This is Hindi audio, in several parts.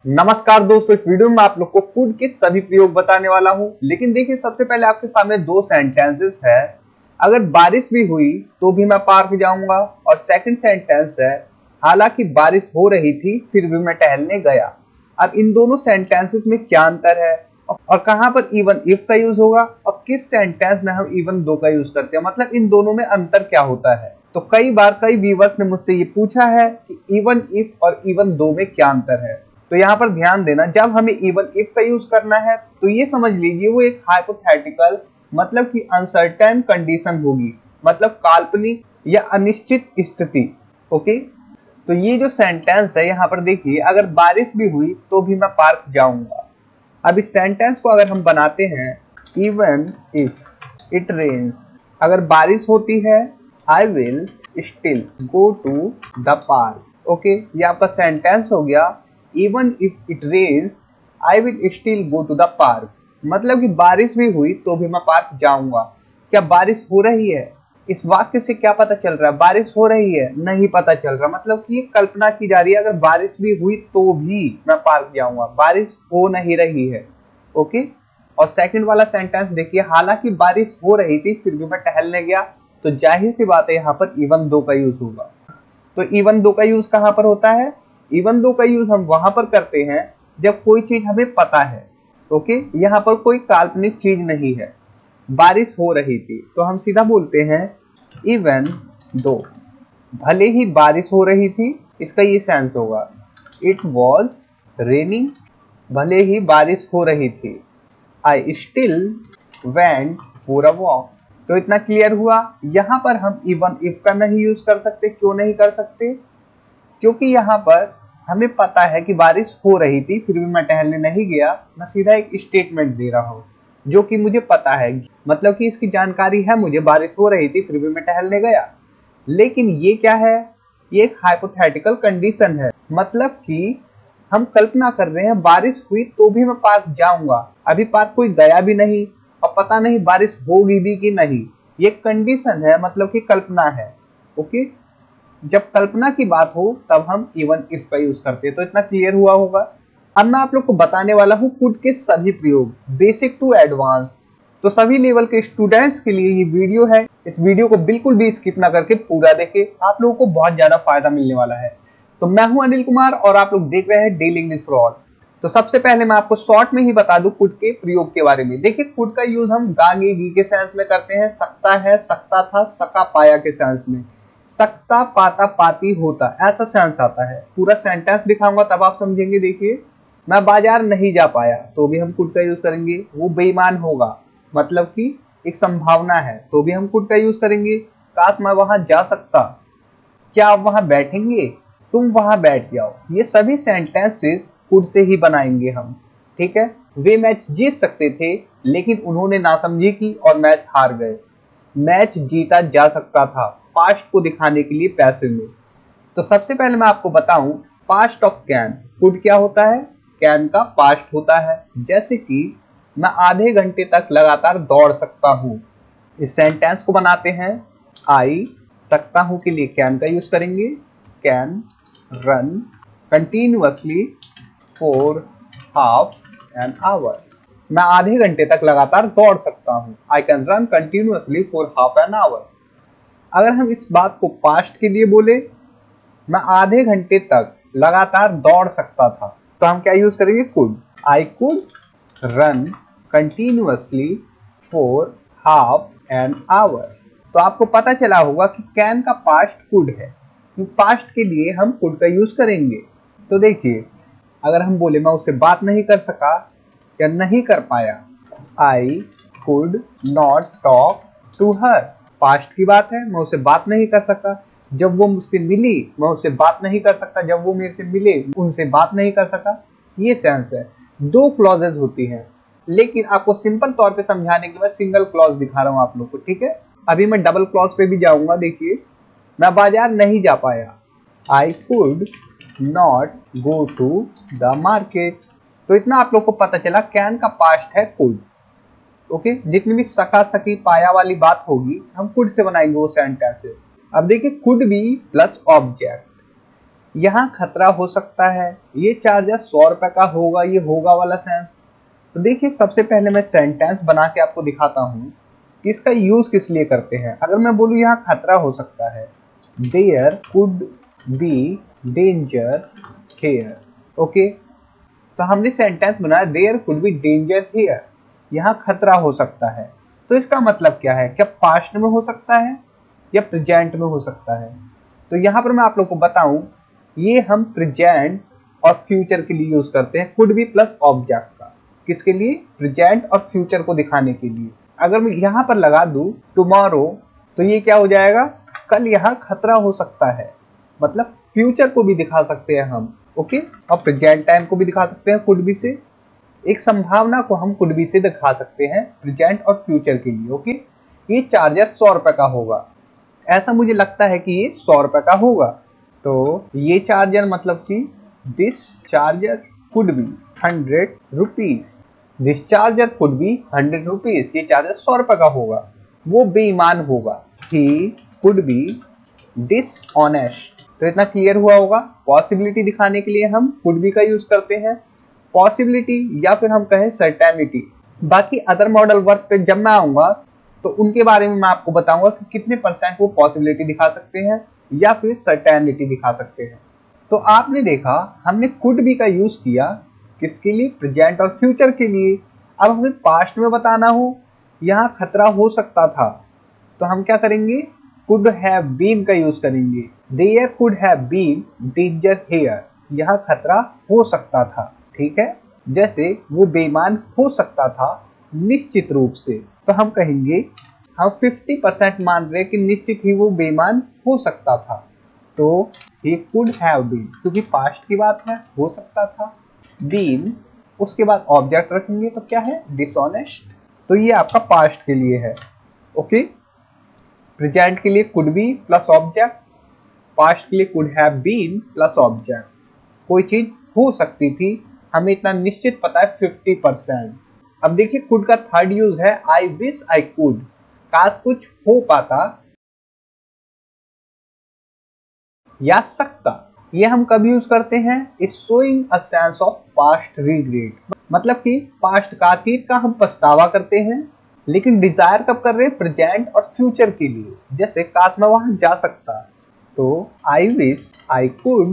नमस्कार दोस्तों, इस वीडियो में आप लोग को कुड के सभी प्रयोग बताने वाला हूं। लेकिन देखिए, सबसे पहले आपके सामने दो सेंटेंसेस है। अगर बारिश भी हुई तो भी मैं पार्क जाऊंगा, और सेकंड सेंटेंस है हालांकि बारिश हो रही थी फिर भी मैं टहलने गया। अब इन दोनों सेंटेंसेस में क्या अंतर है और कहां पर इवन इफ का यूज होगा और किस सेंटेंस में हम इवन दो का यूज करते हैं, मतलब इन दोनों में अंतर क्या होता है। तो कई बार कई व्यूअर्स ने मुझसे ये पूछा है कि इवन इफ और इवन दो में क्या अंतर है। तो यहाँ पर ध्यान देना, जब हमें इवन इफ का यूज करना है तो ये समझ लीजिए वो एक हाइपोथेटिकल मतलब कि अनसर्टेन कंडीशन होगी, मतलब काल्पनिक या अनिश्चित स्थिति। ओके, तो ये जो सेंटेंस है यहाँ पर देखिए, अगर बारिश भी हुई तो भी मैं पार्क जाऊंगा। अब इस सेंटेंस को अगर हम बनाते हैं, इवन इफ इट रेन्स, अगर बारिश होती है I will still go to the park. Okay, ये आपका सेंटेंस हो गया। Even if it rains I will still go to the park, मतलब कि बारिश भी हुई तो भी मैं पार्क जाऊंगा। क्या बारिश हो रही है? इस वाक्य से क्या पता चल रहा है? बारिश हो रही है? नहीं पता चल रहा, मतलब कि ये कल्पना की जा रही है, अगर बारिश भी हुई तो भी मैं पार्क जाऊंगा, बारिश हो नहीं रही है। ओके, और सेकंड वाला सेंटेंस देखिए, हालांकि बारिश हो रही थी फिर भी मैं टहलने गया। तो जाहिर सी बात है यहाँ पर इवन दो का यूज होगा। तो इवन दो का यूज कहाँ पर होता है? इवन दो का यूज हम वहां पर करते हैं जब कोई चीज हमें पता है। ओके, यहाँ पर कोई काल्पनिक चीज नहीं है। बारिश हो रही थी तो हम सीधा बोलते हैं इवन दो, भले ही बारिश हो रही थी, इसका ये सेंस होगा। इट वॉज रेनिंग, भले ही बारिश हो रही थी। I still went for a walk. तो इतना क्लियर हुआ। यहाँ पर हम इवन इफ का नहीं यूज कर सकते। क्यों नहीं कर सकते? क्योंकि यहाँ पर हमें पता है कि बारिश हो रही थी फिर भी मैं टहलने नहीं गया। मैं सीधा एक स्टेटमेंट दे रहा हूँ जो कि मुझे पता है, मतलब कि इसकी जानकारी है मुझे, बारिश हो रही थी फिर भी मैं टहलने गया। लेकिन ये क्या है? ये एक हाइपोथेटिकल कंडीशन है, मतलब कि हम कल्पना कर रहे हैं बारिश हुई तो भी मैं पार्क जाऊंगा। अभी पार्क कोई गया भी नहीं और पता नहीं बारिश होगी भी कि नहीं। ये कंडीशन है, मतलब कि कल्पना है। ओके, जब कल्पना की बात हो तब हम इवन इफ का यूज करते हैं। तो इतना क्लियर हुआ होगा। अब मैं आप लोग को बताने वाला हूँ कुड के सभी प्रयोग, बेसिक टू एडवांस। तो सभी लेवल के स्टूडेंट्स के लिए ये वीडियो है। इस वीडियो को बिल्कुल भी स्किप ना करके पूरा देखें, आप लोगों को बहुत ज्यादा फायदा मिलने वाला है। तो मैं हूं अनिल कुमार और आप लोग देख रहे हैं डेली इंग्लिश फॉर ऑल। तो सबसे पहले मैं आपको शॉर्ट में ही बता दूं कुड के प्रयोग के बारे में। देखिए, कुड का यूज हम गागे गी के सेंस में करते हैं, सकता है, सकता था, सका पाया के सेंस में। सकता, पाता, पाती, होता, ऐसा सेंस आता है। पूरा सेंटेंस दिखाऊंगा तब आप समझेंगे। देखिए, मैं बाजार नहीं जा पाया तो भी हम कुड का यूज करेंगे। वो बेईमान होगा, मतलब कि एक संभावना है, तो भी हम कुड का यूज करेंगे। काश मैं वहां जा सकता, क्या आप वहां बैठेंगे, तुम वहां बैठ जाओ। ये सभी सेंटेंसेस कुड से ही बनाएंगे हम। ठीक है, वे मैच जीत सकते थे लेकिन उन्होंने नासमझी की और मैच हार गए। मैच जीता जा सकता था, पास्ट को दिखाने के लिए पैसे में। तो सबसे पहले मैं आपको बताऊं, पास्ट ऑफ कैन। कुड क्या होता है? कैन का पास्ट होता है। जैसे कि मैं आधे घंटे तक लगातार दौड़ सकता हूं। इस सेंटेंस को बनाते हैं, आई सकता हूं के लिए कैन का यूज करेंगे। Can run continuously for half an hour. मैं आधे घंटे तक लगातार दौड़ सकता हूं। I can run continuously for half an hour. अगर हम इस बात को पास्ट के लिए बोले, मैं आधे घंटे तक लगातार दौड़ सकता था, तो हम क्या यूज करेंगे? Could. I could run continuously for half an hour. तो आपको पता चला होगा कि कैन का पास्ट कुड है, तो पास्ट के लिए हम कुड का यूज करेंगे। तो देखिए, अगर हम बोले मैं उससे बात नहीं कर सका या नहीं कर पाया, I could not talk to her. Past की बात है, मैं उससे बात नहीं कर सका। जब वो मुझसे मिली, मैं उससे बात नहीं कर सकता। जब वो मेरे से मिले, उनसे बात नहीं कर सका। ये सेंस है। दो क्लॉजेज होती हैं, लेकिन आपको सिंपल तौर पे समझाने के लिए मैं सिंगल क्लॉज दिखा रहा हूं आप लोग को। ठीक है, अभी मैं डबल क्लॉज पे भी जाऊंगा। देखिए, मैं बाजार नहीं जा पाया, I could not go to the market. तो इतना आप लोग को पता चला, कैन का पास्ट है कुड। ओके, जितनी भी सका, सकी, पाया वाली बात होगी हम कुड से बनाएंगे वो सेंटेंसेस। अब देखिए, कुड बी प्लस ऑब्जेक्ट। यहाँ खतरा हो सकता है, ये चार्जर 100 रुपए का होगा, ये होगा वाला सेंस। तो देखिए सबसे पहले मैं सेंटेंस बना के आपको दिखाता हूँ कि इसका यूज किस लिए करते हैं। अगर मैं बोलूँ यहाँ खतरा हो सकता है, there could be danger here, okay. तो हमने सेंटेंस बनाया there could be danger here, यहाँ खतरा हो सकता है। तो इसका मतलब क्या है, क्या पास्ट में हो सकता है या प्रेजेंट में हो सकता है। तो यहाँ पर मैं आप लोग को बताऊं, ये हम प्रेजेंट और फ्यूचर के लिए यूज करते हैं, कुड बी प्लस ऑब्जेक्ट का। किसके लिए, प्रेजेंट और फ्यूचर को दिखाने के लिए। अगर मैं यहाँ पर लगा दूं टुमारो, तो ये क्या हो जाएगा, कल यहाँ खतरा हो सकता है, मतलब फ्यूचर को भी दिखा सकते हैं हम, ओके। और प्रेजेंट टाइम को भी दिखा सकते हैं कुड बी से, एक संभावना को हम कुड बी से दिखा सकते हैं प्रेजेंट और फ्यूचर के लिए, ओके। ये चार्जर 100 रुपए का होगा, ऐसा मुझे लगता है कि ये 100 रुपए का होगा। तो ये चार्जर मतलब कि this charger could be 100 rupees, this charger could be 100 rupees, ये चार्जर 100 रुपए का होगा। वो बेईमान होगा, ही कुड बी डिसऑनेस्ट। तो इतना क्लियर हुआ होगा। पॉसिबिलिटी दिखाने के लिए हम कुड बी का यूज करते हैं, पॉसिबिलिटी या फिर हम कहें सर्टेनिटी। बाकी अदर मॉडल वर्क पे जब मैं आऊंगा तो उनके बारे में मैं आपको बताऊंगा कि कितने % वो पॉसिबिलिटी दिखा सकते हैं या फिर सर्टेनिटी दिखा सकते हैं। तो आपने देखा हमने कुड बी का यूज किया किसके लिए, प्रेजेंट और फ्यूचर के लिए। अब हमें पास्ट में बताना हो, यहाँ खतरा हो सकता था, तो हम क्या करेंगे, कुड हैव बीन का यूज करेंगे। There could have been danger here, यहाँ खतरा हो सकता था, ठीक है। जैसे वो बेईमान हो सकता था निश्चित रूप से, तो हम कहेंगे हम 50% मान रहे कि निश्चित ही वो बेईमान हो सकता था, तो he could have been, क्योंकि पास्ट की बात है, हो सकता था। बीन, उसके बाद ऑब्जेक्ट रखेंगे तो क्या है, डिसऑनेस्ट। तो ये आपका पास्ट के लिए है, ओके। प्रेजेंट के लिए could be plus object, past के लिए could have been plus object. कोई चीज हो सकती थी, हमें इतना निश्चित पता है 50%। अब देखिए कुड का थर्ड यूज है आई विश आई कुड, काश कुछ हो पाता या सकता। ये हम कब यूज करते हैं, is showing a sense of past regret, मतलब कि पास्ट का, अतीत का हम पछतावा करते हैं, लेकिन डिजायर कब कर रहे हैं, प्रेजेंट और फ्यूचर के लिए। जैसे काश मैं वहां जा सकता, तो I wish I could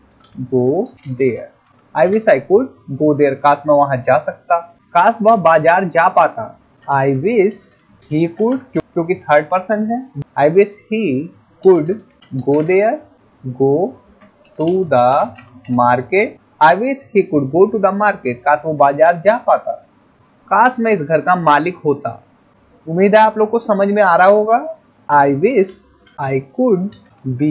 go there, I wish I could go there, काश मैं वहां जा सकता। काश वह बाजार जा पाता, आई विश ही कुड, क्योंकि थर्ड पर्सन है, I wish he could go there, go to the market, I wish he could go to the market, काश वो बाजार जा पाता। काश मैं इस घर का मालिक होता, उम्मीद है आप लोग को समझ में आ रहा होगा। I wish I could be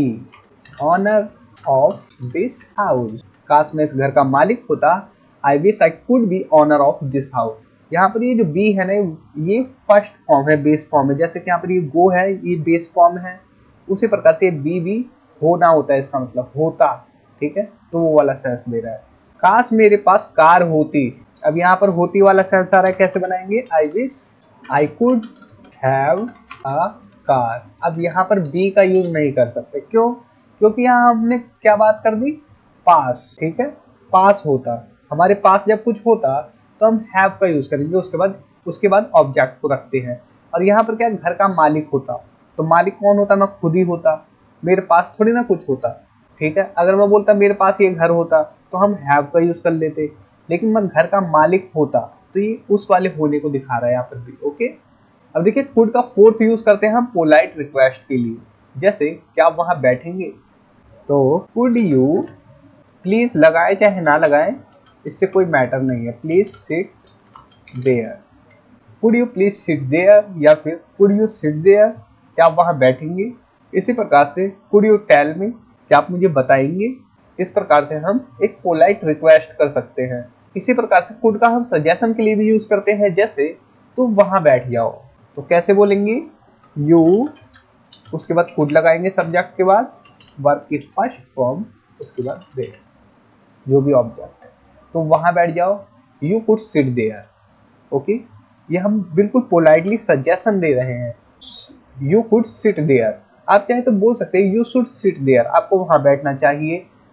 owner of this house, काश मैं इस घर का मालिक होता, I wish I could be owner of this house. यहाँ पर ये जो बी है ना, ये फर्स्ट फॉर्म है, बेस फॉर्म है। जैसे कि यहाँ पर ये गो है, ये बेस फॉर्म है, उसी प्रकार से बी भी होना होता है, इसका मतलब होता, ठीक है। तो वो वाला सेंस दे रहा है। काश मेरे पास कार होती, अब यहाँ पर होती वाला सेंस आ रहा है, कैसे बनाएंगे, I wish I could have a car. अब यहाँ पर बी का यूज नहीं कर सकते, क्यों, क्योंकि यहाँ हमने क्या बात कर दी, पास, ठीक है। पास होता, हमारे पास जब कुछ होता तो हम हैव का यूज करेंगे, उसके बाद ऑब्जेक्ट को रखते हैं। और यहाँ पर क्या, घर का मालिक होता, तो मालिक कौन होता, मैं खुद ही होता, मेरे पास थोड़ी ना कुछ होता, ठीक है। अगर मैं बोलता मेरे पास ये घर होता तो हम हैव का यूज कर लेते, लेकिन मैं घर का मालिक होता, तो ये उस वाले होने को दिखा रहा है यहाँ पर भी, ओके। अब देखिए कुड का फोर्थ यूज करते हैं हम पोलाइट रिक्वेस्ट के लिए। जैसे क्या आप वहां बैठेंगे, तो कुड यू प्लीज लगाए चाहे ना लगाए, इससे कोई मैटर नहीं है, please sit there, could you please sit there, या फिर कुड यू सिट देयर, क्या आप वहां बैठेंगे। इसी प्रकार से कुड यू टेल मी, क्या आप मुझे बताएंगे। इस प्रकार से हम एक पोलाइट रिक्वेस्ट कर सकते हैं। इसी प्रकार से कुड का हम सजेशन के लिए भी यूज करते हैं, जैसे तुम वहां बैठ जाओ, तो कैसे बोलेंगे, यू, उसके बाद कुड लगाएंगे सब्जेक्ट के बाद, वर्ब की फर्स्ट फॉर्म, उसके बाद देयर, जो भी ऑब्जेक्ट है, तो वहां बैठ जाओ, you could sit there, okay. ये हम बिल्कुल पोलाइटली सजेशन दे रहे हैं, यू कुड सिट देयर। आप चाहे तो बोल सकते हैं यू शुड सिट देयर, आपको वहां बैठना चाहिए,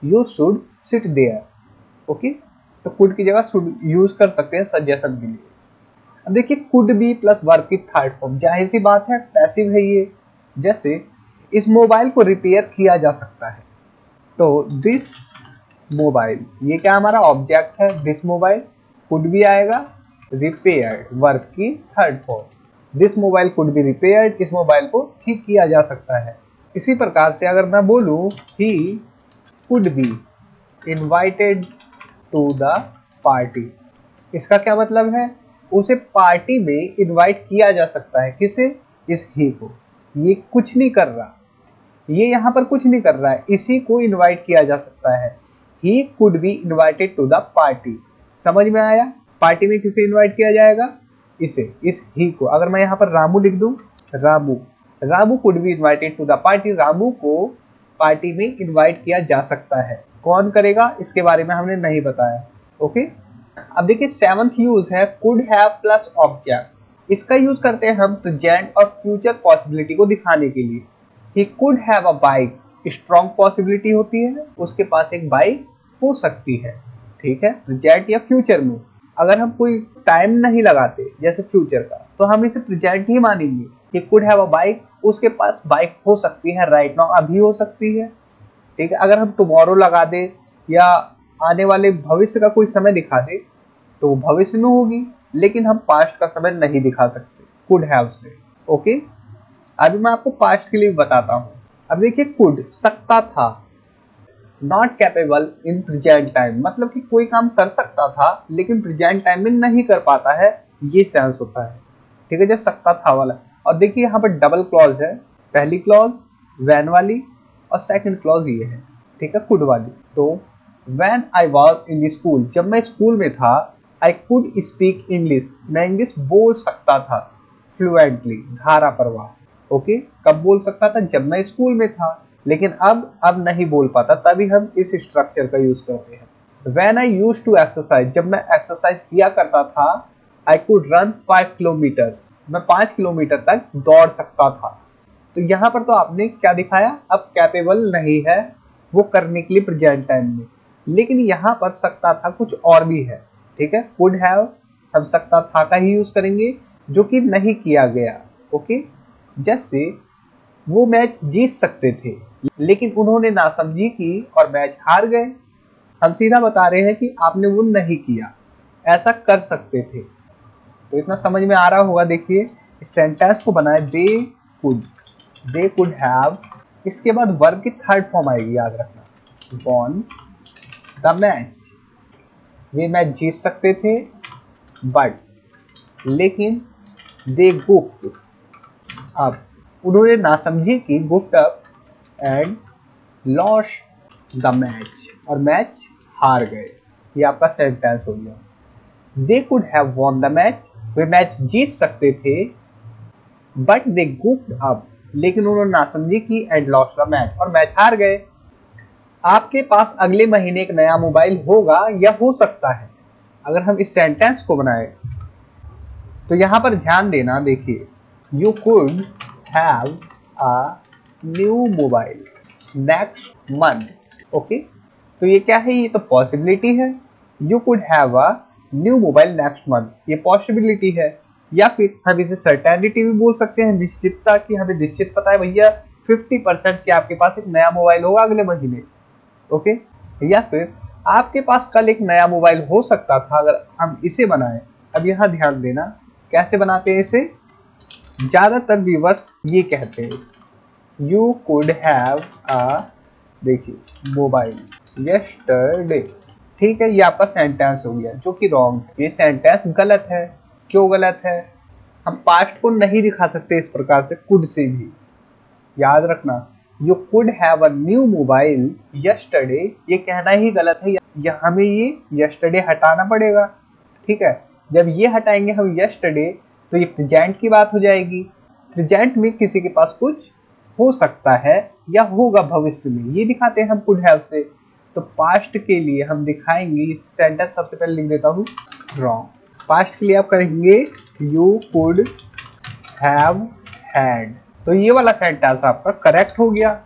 you should sit there. Okay, तो कुड की जगह शुड यूज कर सकते हैं सजेशन के लिए। अब देखिए कुड बी प्लस वर्ब की थर्ड फॉर्म, जाहिर सी बात है पैसिव है ये। जैसे इस मोबाइल को रिपेयर किया जा सकता है, तो दिस मोबाइल, ये क्या हमारा ऑब्जेक्ट है, दिस मोबाइल, कुड भी आएगा, रिपेयर्ड वर्ब की third form, this mobile could be repaired, इस मोबाइल को ठीक किया जा सकता है। इसी प्रकार से अगर मैं बोलूं he could be invited to the party, इसका क्या मतलब है, उसे पार्टी में इनवाइट किया जा सकता है। किसे, इस ही को। ये कुछ नहीं कर रहा, ये यहाँ पर कुछ नहीं कर रहा है, इसी को इनवाइट किया जा सकता है। He could be invited to the party. समझ में आया, पार्टी में किसे इनवाइट किया जाएगा, इसे, इस ही को। अगर मैं यहाँ पर रामू लिख दूं, Ramu, Ramu could be invited to the party, Ramu को पार्टी में इनवाइट किया जा सकता है। कौन करेगा इसके बारे में हमने नहीं बताया। ओके, अब देखिए सेवंथ यूज है कुड हैव प्लस ऑब्जेक्ट। इसका यूज करते हैं हम प्रेजेंट और फ्यूचर पॉसिबिलिटी को दिखाने के लिए। He could have a bike, strong possibility होती है, उसके पास एक बाइक हो सकती है। ठीक है, प्रेजेंट या फ्यूचर में। अगर हम कोई टाइम नहीं लगाते जैसे फ्यूचर का, तो हम इसे प्रेजेंट ही मानेंगे। He could have a bike, उसके पास बाइक हो सकती है, राइट नाउ, अभी हो सकती है। ठीक है, अगर हम टुमारो लगा दे या आने वाले भविष्य का कोई समय दिखा दे तो भविष्य में होगी, लेकिन हम पास्ट का समय नहीं दिखा सकते कुड हैव से। ओके, अभी मैं आपको पास्ट के लिए बताता हूँ। अब देखिए कुड सकता था, not capable in present time, मतलब कि कोई काम कर सकता था लेकिन प्रेजेंट टाइम में नहीं कर पाता है, ये सेंस होता है। ठीक है, जब सकता था वाला। और देखिए यहाँ पर डबल क्लॉज है, पहली क्लॉज वैन वाली और सेकंड क्लॉज ये है। ठीक है, कुड वाली। तो when I was in school, जब मैं स्कूल में था, आई कुड स्पीक इंग्लिश, मैं इंग्लिश बोल सकता था फ्लुएंटली, धारा प्रवाह। ओके, कब बोल सकता था, जब मैं स्कूल में था, लेकिन अब नहीं बोल पाता, तभी हम इस स्ट्रक्चर का यूज करते हैं। When I used to exercise, जब मैं एक्सरसाइज किया करता था, आई कुड रन 5 किलोमीटर्स, मैं 5 किलोमीटर तक दौड़ सकता था। तो यहाँ पर तो आपने क्या दिखाया, अब कैपेबल नहीं है वो करने के लिए प्रेजेंट टाइम में, लेकिन यहाँ पर सकता था कुछ और भी है। ठीक है, कुड हैव हम सकता था का ही यूज करेंगे, जो कि नहीं किया गया। ओके, जैसे वो मैच जीत सकते थे लेकिन उन्होंने नासमझी की और मैच हार गए। हम सीधा बता रहे हैं कि आपने वो नहीं किया, ऐसा कर सकते थे। तो इतना समझ में आ रहा होगा। देखिए इस सेंटेंस को बनाए, दे कुड हैव, इसके बाद वर्ब की थर्ड फॉर्म आएगी, याद रखना, वॉन द मैच, वे मैच जीत सकते थे, बट, लेकिन, दे गुफ्ट, अब उन्होंने नासमझी की, goofed up, and lost the match, और मैच हार गए। ये आपका सेंटेंस हो गया। They could have won the match, वे मैच जीत सकते थे, बट दे गुफ्ट अप, लेकिन उन्होंने नासमझी की, एंड लॉस्ट द मैच, और मैच हार गए। आपके पास अगले महीने एक नया मोबाइल होगा या हो सकता है। अगर हम इस सेंटेंस को बनाए तो यहां पर ध्यान देना, देखिए you could have a new mobile next month. Okay, तो ये क्या है, ये तो पॉसिबिलिटी है। You could have a new mobile next month, ये पॉसिबिलिटी है। या फिर हम इसे सर्टेनिटी भी बोल सकते हैं, निश्चितता की, हमें निश्चित पता है भैया 50% कि आपके पास एक नया मोबाइल होगा अगले महीने। ओके, या फिर आपके पास कल एक नया मोबाइल हो सकता था, अगर हम इसे बनाएं। अब यहाँ ध्यान देना कैसे बनाते हैं इसे, ज्यादातर व्यूअर्स ये कहते हैं यू कुड हैव अ, देखिए मोबाइल यस्टरडे। ठीक है, ये आपका सेंटेंस हो गया, जो कि रॉन्ग है, ये सेंटेंस गलत है। क्यों गलत है, हम पास्ट को नहीं दिखा सकते इस प्रकार से कुड से भी, याद रखना। You could have a new mobile yesterday, ये कहना ही गलत है, या हमें ये यस्टरडे हटाना पड़ेगा। ठीक है, जब ये हटाएंगे हम यस्टरडे, तो ये प्रेजेंट की बात हो जाएगी। प्रेजेंट में किसी के पास कुछ हो सकता है या होगा भविष्य में, ये दिखाते हैं हम कुड हैव से। तो पास्ट के लिए हम दिखाएंगे, इस सेंटेंस सबसे पहले लिख देता हूँ रॉन्ग। पास्ट के लिए आप कहेंगे यू कुड हैव हैड, तो ये वाला सेंटेंस आपका करेक्ट हो गया।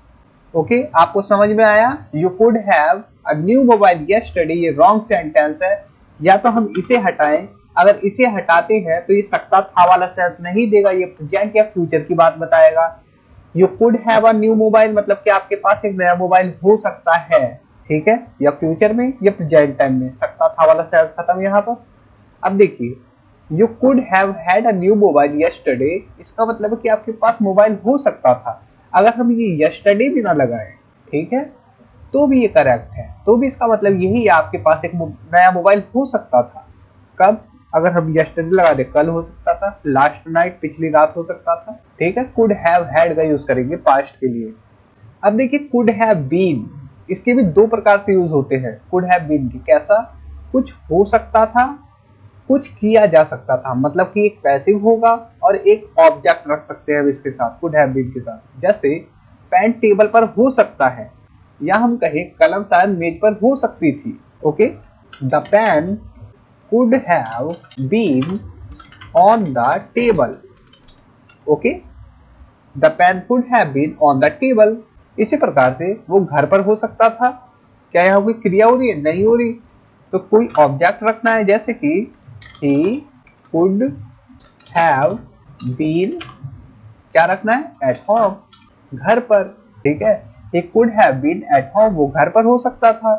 ओके आपको समझ में आया? You could have a new mobile yesterday, ये रॉन्ग सेंटेंस है। या तो हम इसे हटाएं, अगर इसे हटाते हैं तो ये सकता था वाला सेंस नहीं देगा, ये प्रेजेंट या फ्यूचर की बात बताएगा। You could have a new mobile मतलब कि आपके पास एक नया मोबाइल हो सकता है, ठीक है, या फ्यूचर में या प्रेजेंट टाइम में, सकता था वाला सेंस खत्म यहाँ पर। अब देखिए you could have had a new mobile yesterday, इसका मतलब है कि आपके पास मोबाइल हो सकता था। अगर हम ये यस्टरडे भी ना लगाएं, ठीक है, तो भी ये करेक्ट है, तो भी इसका मतलब यही है आपके पास एक नया मोबाइल हो सकता था। कब? अगर हम यस्टरडे लगा दे, कल हो सकता था, लास्ट नाइट पिछली रात हो सकता था, ठीक है। कुड हैव हैड का यूज करेंगे पास्ट के लिए। अब देखिए कुड हैव बीन, इसके भी दो प्रकार से यूज होते हैं कुड हैव बीन की। कैसा? कुछ हो सकता था, कुछ किया जा सकता था, मतलब कि एक पैसिव होगा और एक ऑब्जेक्ट रख सकते हैं इसके साथ, कुड हैव बीन के साथ। जैसे पेन टेबल पर हो सकता है, या हम कहें कलम शायद मेज पर हो सकती थी। Okay, the pen could have been on the table. Okay, the pen could have been on the table. इसी प्रकार से वो घर पर हो सकता था। क्या यहाँ कोई क्रिया हो रही है? नहीं हो रही, तो कोई ऑब्जेक्ट रखना है, जैसे कि he could have been, क्या रखना है? at home, घर पर, ठीक है। he could have been at home, वो घर पर हो सकता था।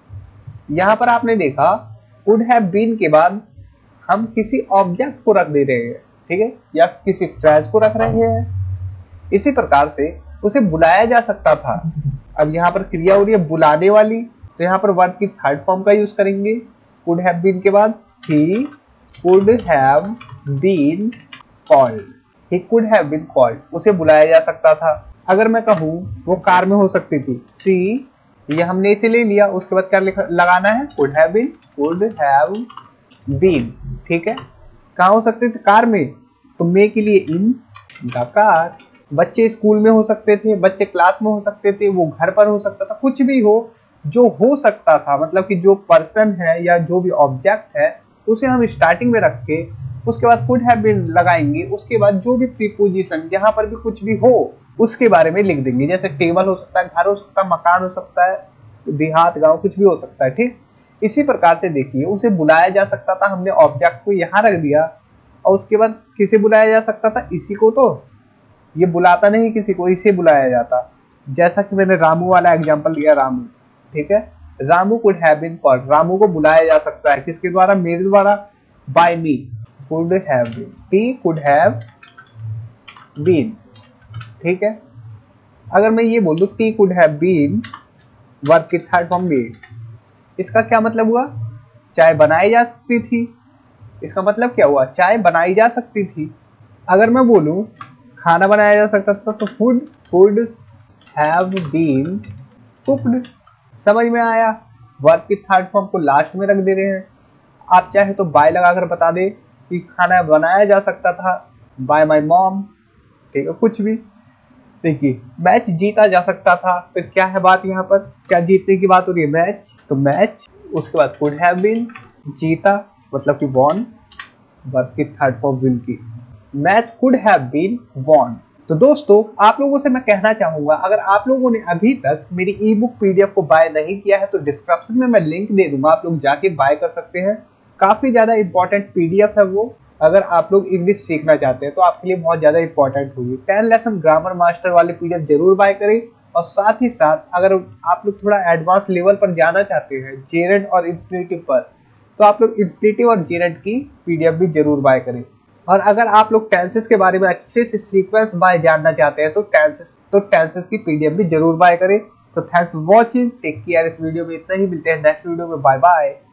यहाँ पर आपने देखा could have been के बाद हम किसी ऑब्जेक्ट को रख दे रहे हैं, ठीक है, या किसी फ्रेज को रख रहे हैं। इसी प्रकार से उसे बुलाया जा सकता था। अब यहाँ पर क्रिया हो रही है बुलाने वाली, तो यहाँ पर वर्ब की थर्ड फॉर्म का यूज करेंगे कुड हैव बीन के बाद। He could have been called, he could have been called, उसे बुलाया जा सकता था। अगर मैं कहूँ वो कार में हो सकती थी, सी, ये हमने इसे ले लिया, उसके बाद क्या लगाना है? Could have been, could have been, ठीक है। कहाँ हो सकती थी? कार में, तो मे के लिए इन द कार। बच्चे स्कूल में हो सकते थे, बच्चे क्लास में हो सकते थे, वो घर पर हो सकता था, कुछ भी हो जो हो सकता था, मतलब कि जो पर्सन है या जो भी ऑब्जेक्ट है उसे हम स्टार्टिंग में रख के उसके बाद कुड हैव बीन लगाएंगे, उसके बाद जो भी प्रीपोजिशन जहां पर भी कुछ भी हो उसके बारे में लिख देंगे। जैसे टेबल हो सकता है, घर हो सकता है, मकान हो सकता है, देहात गांव कुछ भी हो सकता है, ठीक। इसी प्रकार से देखिए उसे बुलाया जा सकता था, हमने ऑब्जेक्ट को यहाँ रख दिया, और उसके बाद किसे बुलाया जा सकता था? इसी को। तो ये बुलाता नहीं किसी को, इसे बुलाया जाता। जैसा कि मैंने रामू वाला एग्जांपल दिया, रामू, ठीक है, Ramu could have been called, Ramu को बुलाया जा सकता है, किसके द्वारा? मेरे द्वारा, by me, could have been, he could have been, ठीक है। अगर मैं ये बोल दूं it could have been, verb की थर्ड फॉर्म भी, इसका क्या मतलब हुआ? चाय बनाई जा सकती थी। इसका मतलब क्या हुआ? चाय बनाई जा सकती थी। अगर मैं बोलूं खाना बनाया जा सकता था, तो food could have been cooked. समझ में आया? वर्ब की थर्ड फॉर्म को लास्ट में रख दे रहे हैं। आप चाहे तो बाय लगाकर बता दे कि खाना बनाया जा सकता था बाय माय मॉम, ठीक है, कुछ भी। देखिए मैच जीता जा सकता था, फिर क्या है बात यहाँ पर? क्या जीतने की बात हो रही है? मैच, तो मैच, उसके बाद कुड हैव बीन, जीता मतलब कि वॉन, वर्ब की थर्ड फॉर्म विल की, match could have been won. तो दोस्तों आप लोगों से मैं कहना चाहूंगा, अगर आप लोगों ने अभी तक मेरी ई बुक पीडीएफ को बाय नहीं किया है तो डिस्क्रिप्शन में मैं लिंक दे दूंगा, आप लोग जाके बाय कर सकते हैं। काफी ज्यादा इंपॉर्टेंट पीडीएफ है वो। अगर आप लोग इंग्लिश सीखना चाहते हैं तो आपके लिए बहुत ज्यादा इंपॉर्टेंट होगी। 10 लेसन ग्रामर मास्टर वाले पीडीएफ जरूर बाय करें। और साथ ही साथ अगर आप लोग थोड़ा एडवांस लेवल पर जाना चाहते हैं जेरेंट और इन्फिनेटिव पर, तो आप लोग इन्फिनेटिव और जेरेंट की पीडीएफ भी जरूर बाय करें। और अगर आप लोग टेंसेस के बारे में अच्छे से सीक्वेंस बाय जानना चाहते हैं तो टेंसेस की पीडीएफ भी जरूर बाय करें। तो thanks for watching, take care. इस वीडियो में इतना ही, मिलते हैं नेक्स्ट वीडियो में, बाय बाय।